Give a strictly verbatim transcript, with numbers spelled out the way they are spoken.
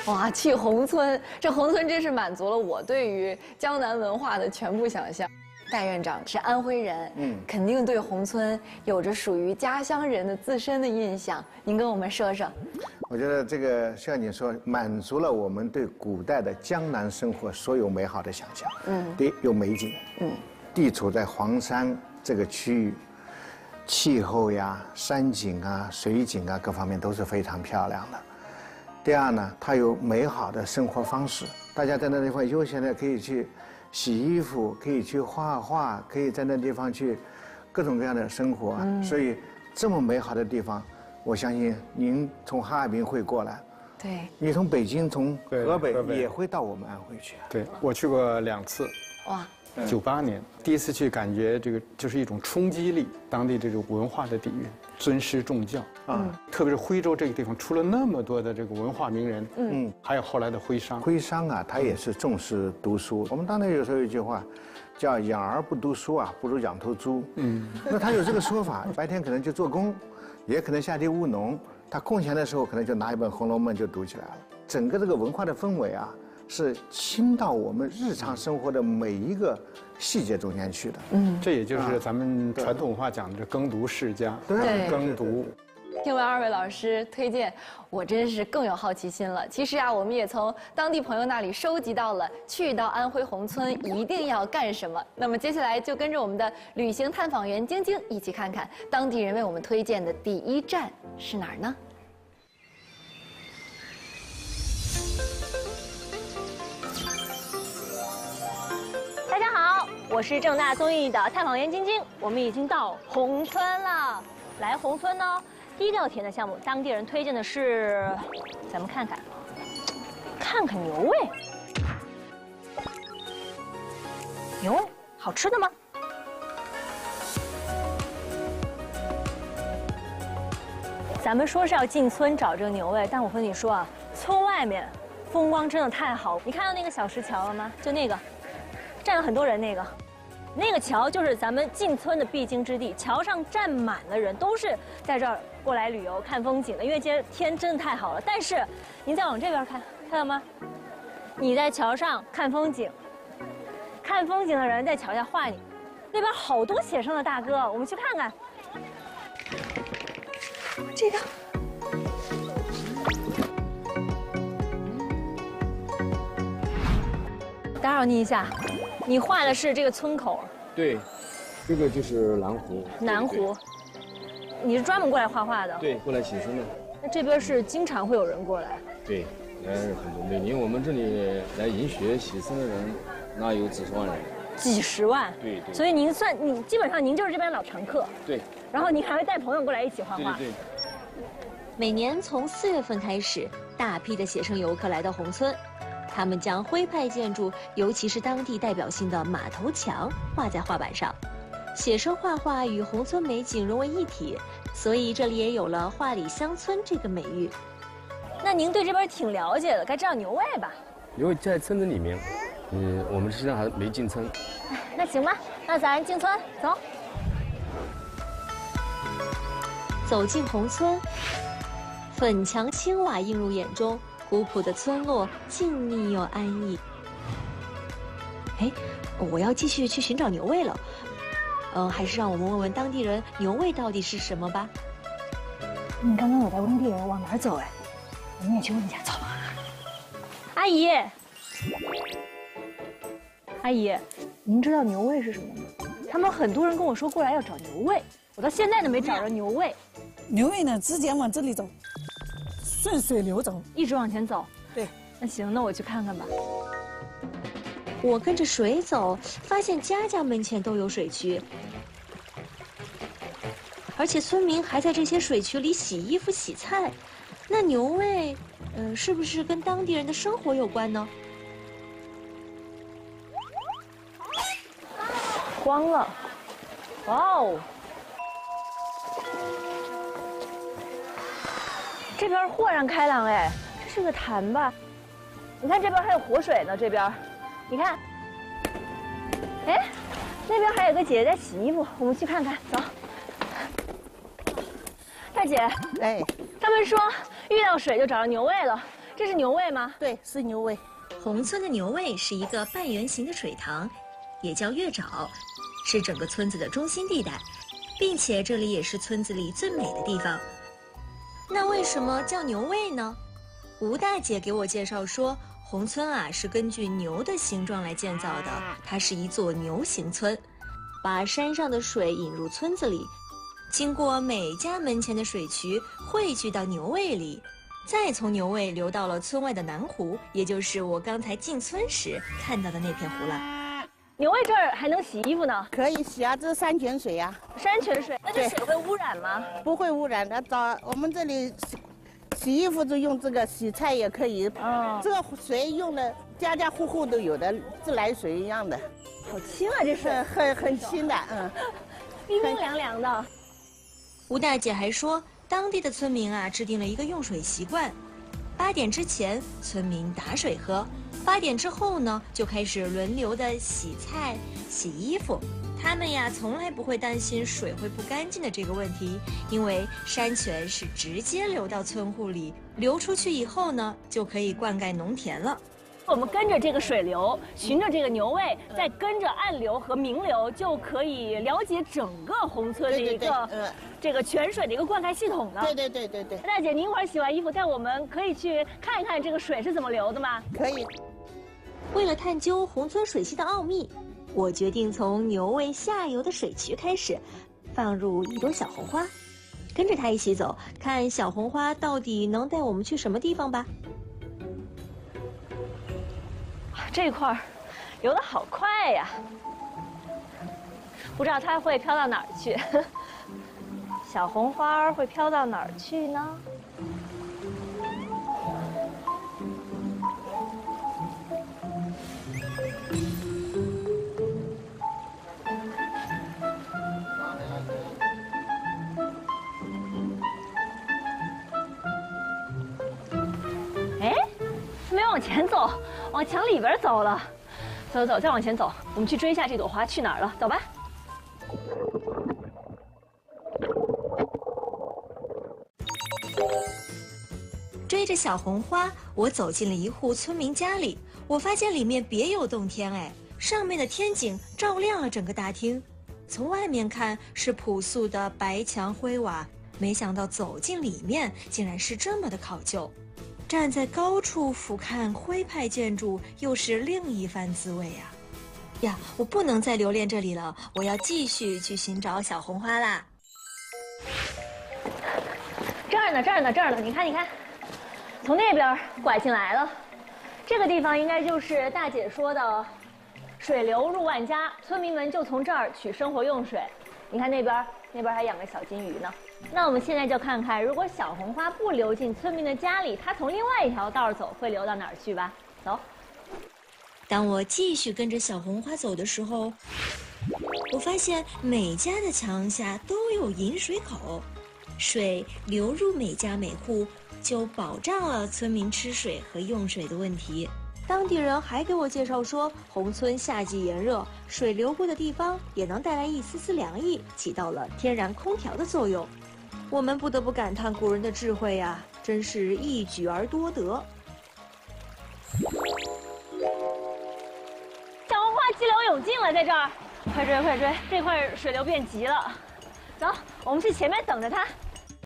哇，去宏村，这宏村真是满足了我对于江南文化的全部想象。戴院长是安徽人，嗯，肯定对宏村有着属于家乡人的自身的印象。您跟我们说说。 我觉得这个像你说，满足了我们对古代的江南生活所有美好的想象。嗯，第一有美景，嗯，地处在黄山这个区域，气候呀、山景啊、水景啊各方面都是非常漂亮的。第二呢，它有美好的生活方式，大家在那地方悠闲的可以去洗衣服，可以去画画，可以在那地方去各种各样的生活。嗯，所以这么美好的地方，我相信您从哈尔滨会过来， 对， 你从北京、从河北河北也会到我们安徽去。 对，我去过两次。 哇， 九八年第一次去，感觉这个就是一种冲击力，当地这种文化的底蕴，尊师重教啊，特别是徽州这个地方出了那么多的这个文化名人，嗯，还有后来的徽商。 徽商啊，他也是重视读书。我们当地有时候有一句话，叫“养儿不读书啊，不如养头猪”。嗯，那他有这个说法，白天可能就做工，也可能下地务农，他空闲的时候可能就拿一本《红楼梦》就读起来了。整个这个文化的氛围啊，是侵到我们日常生活的每一个细节中间去的。 嗯，这也就是咱们传统文化讲的耕读世家， 对， 耕读。 听完二位老师推荐，我真是更有好奇心了。其实啊，我们也从当地朋友那里收集到了去到安徽宏村一定要干什么。那么接下来就跟着我们的旅行探访员晶晶一起看看当地人为我们推荐的第一站是哪儿呢？ 大家好，我是正大综艺的探访员晶晶，我们已经到宏村了。来宏村呢，第一个要体验的项目，当地人推荐的是，咱们看看，看看牛胃。牛胃好吃的吗？咱们说是要进村找这个牛胃，但我和你说啊，村外面风光真的太好。你看到那个小石桥了吗？就那个。站了很多人，那个，那个桥就是咱们进村的必经之地。桥上站满了人，都是在这儿过来旅游看风景的。因为今天天真的太好了。但是，您再往这边看，看到吗？你在桥上看风景，看风景的人在桥下画你。那边好多写生的大哥，我们去看看。这个。打扰您一下，你画的是这个村口？ 对，这个就是南湖。 南湖，你是专门过来画画的？ 对，过来写生的。 那这边是经常会有人过来？ 对，来很多。每年我们这里来研学写生的人，那有几十万人。 几十万？ 对对。 所以您算你基本上您就是这边老常客。 对。 然后您还会带朋友过来一起画画。 对对。 每年从四月份开始，大批的写生游客来到宏村。他们将徽派建筑，尤其是当地代表性的马头墙，画在画板上，写生画画与宏村美景融为一体，所以这里也有了“画里乡村”这个美誉。 那您对这边挺了解的，该知道牛胃吧？ 牛胃在村子里面，嗯，我们实际上还没进村。 那行吧，那咱进村走。 走进宏村，粉墙青瓦映入眼中。古朴的村落，静谧又安逸。哎，我要继续去寻找牛胃了。嗯，还是让我们问问当地人牛胃到底是什么吧。 你刚刚有在问地人往哪儿走？哎，我们也去问一下，走。阿姨，阿姨，您知道牛胃是什么吗？他们很多人跟我说过来要找牛胃，我到现在都没找着牛胃。 牛胃呢，直接往这里走。顺水流走， 一直往前走。 对， 那行，那我去看看吧。 我跟着水走，发现家家门前都有水渠，而且村民还在这些水渠里洗衣服、洗菜。那牛胃，呃，是不是跟当地人的生活有关呢？ 慌了，哇哦！这边豁然开朗哎，这是个潭吧？你看这边还有活水呢，这边，你看，哎，那边还有个姐姐在洗衣服，我们去看看，走。大姐， 哎， 他们说遇到水就找到牛胃了， 这是牛胃吗？ 对，是牛胃。 宏村的牛胃是一个半圆形的水塘，也叫月沼，是整个村子的中心地带，并且这里也是村子里最美的地方。那为什么叫牛胃呢？吴大姐给我介绍说，宏村啊是根据牛的形状来建造的，它是一座牛形村，把山上的水引入村子里，经过每家门前的水渠汇聚到牛胃里，再从牛胃流到了村外的南湖，也就是我刚才进村时看到的那片湖了。 牛胃这儿还能洗衣服呢？ 可以洗啊，这是山泉水呀、啊， 山泉水，那这对水会污染吗？ 不会污染的。早我们这里洗洗衣服就用这个，洗菜也可以。 哦， 这个水用的家家户户都有的，自来水一样的， 好清啊，这水很很很清的，嗯， 冰冰凉凉的。 吴大姐还说，当地的村民啊制定了一个用水习惯，八点之前村民打水喝，八点之后呢就开始轮流的洗菜、洗衣服。他们呀从来不会担心水会不干净的这个问题，因为山泉是直接流到村户里，流出去以后呢就可以灌溉农田了。 我们跟着这个水流，循着这个牛胃，再跟着暗流和明流，就可以了解整个宏村的一个嗯， 这个泉水的一个灌溉系统呢。 对对对对对， 大姐，您一会儿洗完衣服带我们可以去看一看这个水是怎么流的吗？ 可以。 为了探究宏村水系的奥秘，我决定从牛胃下游的水渠开始，放入一朵小红花，跟着它一起走，看小红花到底能带我们去什么地方吧。 这块儿流得好快呀，不知道它会飘到哪儿去。小红花会飘到哪儿去呢？哎，没往前走，往墙里边走了。走走走，再往前走，我们去追一下这朵花去哪儿了？走吧。 追着小红花，我走进了一户村民家里。我发现里面别有洞天，哎，上面的天井照亮了整个大厅。从外面看是朴素的白墙灰瓦，没想到走进里面竟然是这么的考究。站在高处俯瞰徽派建筑，又是另一番滋味啊！呀，我不能再留恋这里了，我要继续去寻找小红花啦。 这儿呢，这儿呢，这儿呢，你看，你看，从那边拐进来了。这个地方应该就是大姐说的水流入万家，村民们就从这儿取生活用水。你看那边，那边还养个小金鱼呢。那我们现在就看看，如果小红花不流进村民的家里，它从另外一条道走，会流到哪儿去吧？走。 当我继续跟着小红花走的时候，我发现每家的墙下都有引水口，水流入每家每户，就保障了村民吃水和用水的问题。当地人还给我介绍说，宏村夏季炎热，水流过的地方也能带来一丝丝凉意，起到了天然空调的作用。我们不得不感叹古人的智慧呀，真是一举而多得。 小红花激流勇进了，在这儿，快追快追！这块水流变急了，走，我们去前面等着它。